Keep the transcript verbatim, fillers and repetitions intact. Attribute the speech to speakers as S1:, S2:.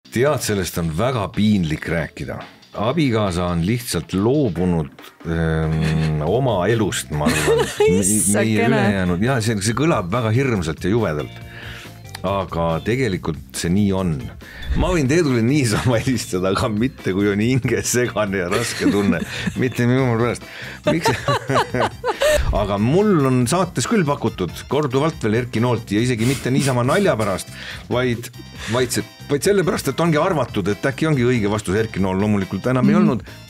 S1: Tead, sellest on väga piinlik rääkida. Abikaasa on lihtsalt loobunud öö, oma elust, ma arvan. Meie ülejäänud. Ja see, see kõlab väga hirmsalt ja juvedalt. Aga tegelikult see nii on. Ma võin Teedule niisama helistada, aga mitte kui on hinge segane ja raske tunne. Mitte minu pärast. Miks? Aga mul on saates küll pakutud korduvalt veel Erki Noolti ja isegi mitte niisama nalja pärast, vaid, vaid, see, vaid selle pärast, et ongi arvatud, et äkki ongi õige vastus Erki Nool loomulikult enam mm-hmm. ei olnud